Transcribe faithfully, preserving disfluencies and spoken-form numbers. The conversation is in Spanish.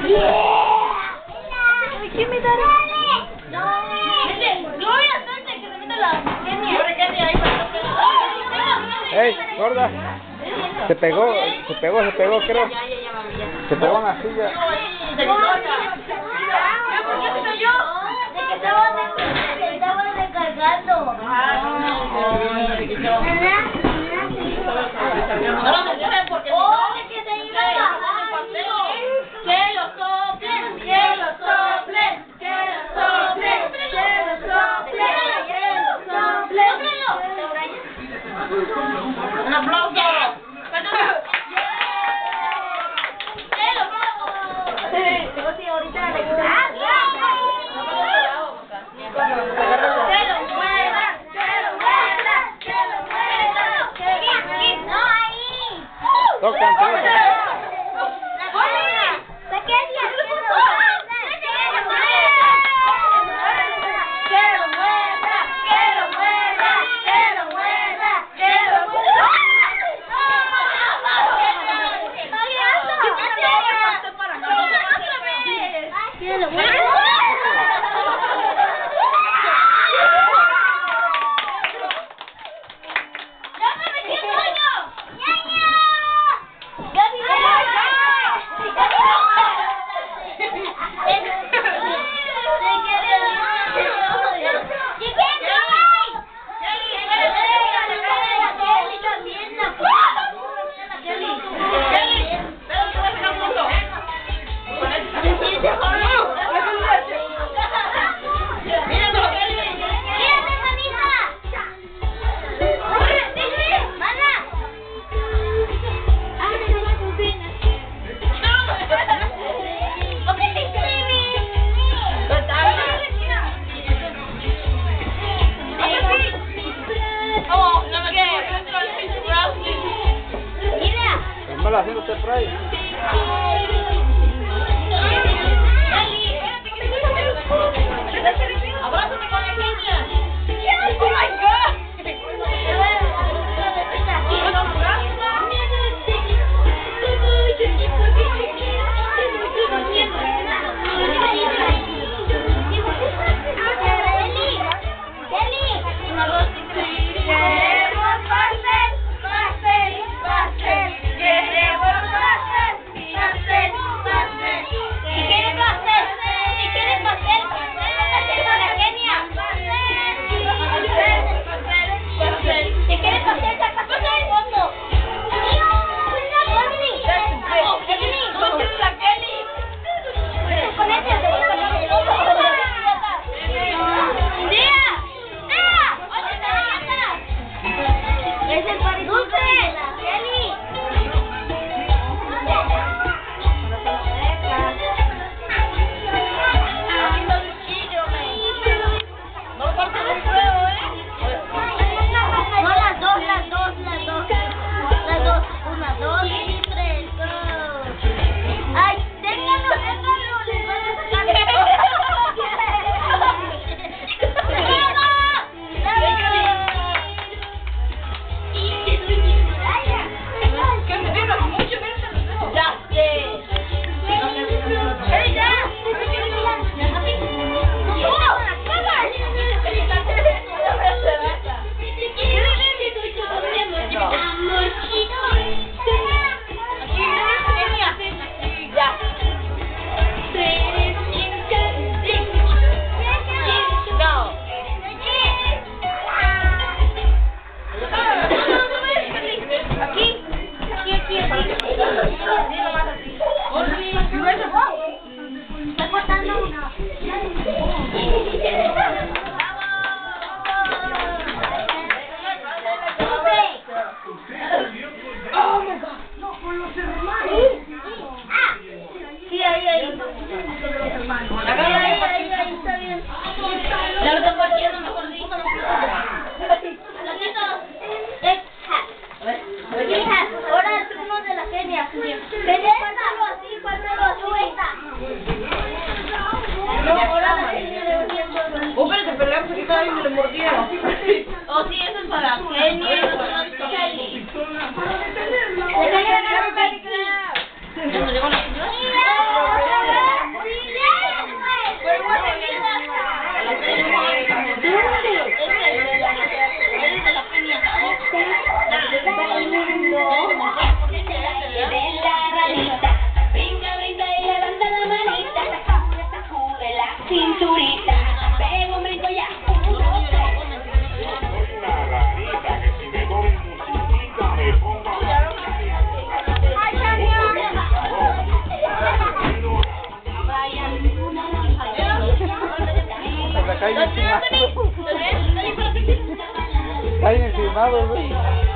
¿Quién me da? No. Gloria, suerte, que se meta la Kenia. Kenia, ahí para. ¡Ey, gorda! Se pegó, se pegó, se pegó, creo. Se pegó en la silla. ¿Por qué soy yo? De que estaba recargando. Ah, no, no, no, porque no, es que se iba a bajar. Que lo soplen, que lo soplen, que lo soplen, que lo soplen, que lo soplen. Un aplauso. Sí, ahorita le Tocan, tocan. Mala haciendo este spray. Abrázate con la Kenia. Oh my God. Oh, sí, eso es para Kenny. Kelly. emocionado, güey.